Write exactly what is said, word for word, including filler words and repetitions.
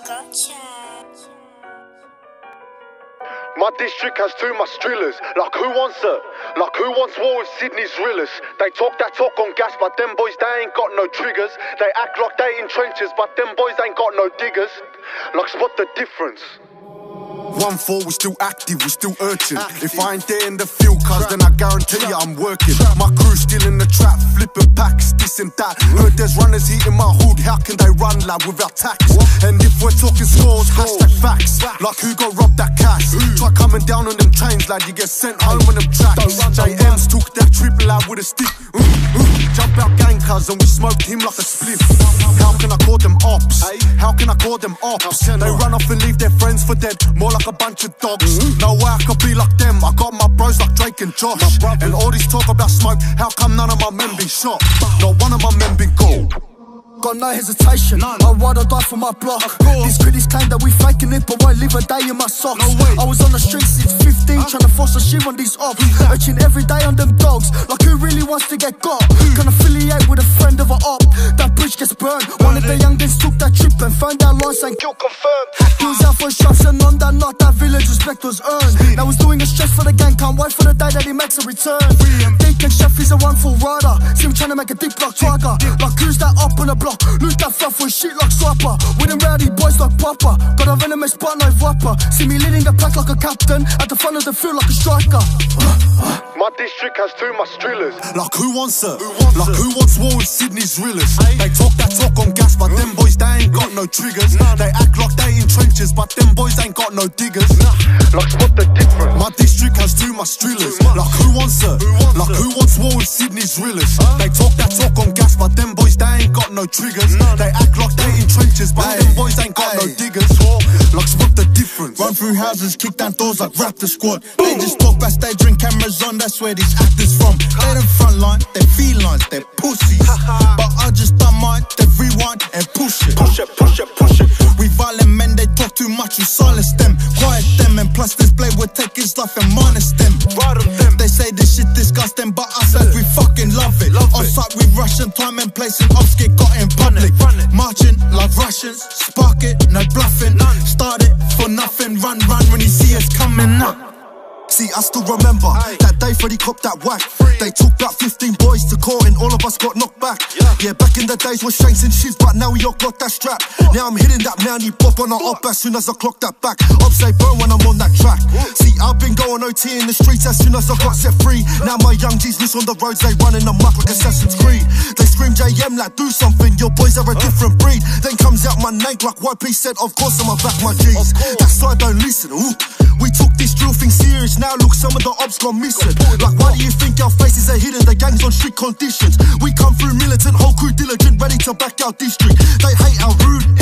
Gotcha. My district has too much drillers. Like who wants it? Like who wants war with Sydney's realers? They talk that talk on gas, but them boys, they ain't got no triggers. They act like they in trenches, but them boys ain't got no diggers. Like spot the difference. one four, we still active, we still urgent. If I ain't there in the field, cuz then I guarantee you I'm working. My crew still in the trap, flipping packs, this and that. Heard there's runners heating my hood, how can they run lad without tax? And if we're talking scores, hashtag facts. Like who gon' rob that cash? Try coming down on them trains, lad, you get sent home on them tracks. J M's took that triple out with a stick. Jump out gang cuz and we smoked him like a spliff. How can I call them ops? How can I call them ops? They run off and leave their friends for dead, more like a bunch of dogs. No way I could be like them, I got my bros like Drake and Josh. And all this talk about smoke, how come none of my men been shot? Not one of my men been gold. Got no hesitation, I'd rather die for my block. These critics claim that we faking it, but won't leave a day in my socks. I was on the street since fifteen, trying to force a shit on these ops. Urging every day on them dogs, like who really wants to get got? Can affiliate with a friend of a op, that bridge gets burned. One of the youngins took that trip and found out lines saying kill confirmed. He was out for shots and on that night that village respect was earned. Now he's doing a stretch for the gang, can't wait for the day that he makes a return. Deacon Chef is a one full rider, see him trying to make a deep block tiger. Like who's that up on the block? Lose that fluff with shit like Swapper. Winning rowdy boys like Papa. Got a venomous but no viper. See me leading the pack like a captain, at the front of the field like a striker. My district has too much drillers. Like who wants it? Like who wants war with Sydney's realers? They talk that talk on gas, but them boys, they ain't got no triggers. They act like they in trenches, but them boys ain't got no diggers. Like spot the difference. My district has too much drillers. Like who wants it? Like who wants war with Sydney's realers? They talk that talk on gas, but them boys, they ain't got no triggers. They act like they in trenches, but them boys ain't got no diggers. Like spot the difference. Run through houses, kick down doors like Raptor Squad. They just talk backstage, ring cameras on, that's where these actors from. They the front line, they felines, they pussies. But I just don't mind, they rewind and push it. Push it, push it, push it. We violent men, they talk too much, we silence them. Quiet them, and plus this blade will take his life and minus them. They say this shit disgusting, but us as we fucking love it. On site we rushing, time and place and ops get got in public. Marching like Russians, spark it, no bluffing. Start it for nothing, run, run when you see us coming up. See, I still remember Aye. that day Freddie copped that whack. Free. They took about fifteen boys to court and all of us got knocked back. Yeah, yeah back in the days we're shanks and shit, but now we all got that strap. Ooh. Now I'm hitting that mounty pop on our op as soon as I clock that back. Ops say burn when I'm on that track. Ooh. See, I've been going O T in the streets as soon as I got set free. Now my young G's loose on the roads, they running amok like Assassin's Creed. They scream J M like do something, your boys are a different breed. Then comes out my name like Y P said, of course I'ma back my G's. That side don't listen, ooh. We took this drill thing serious, now look some of the ops gone missing. Like why do you think our faces are hidden? The gang's on strict conditions. We come through militant, whole crew diligent, ready to back our district. They hate our rude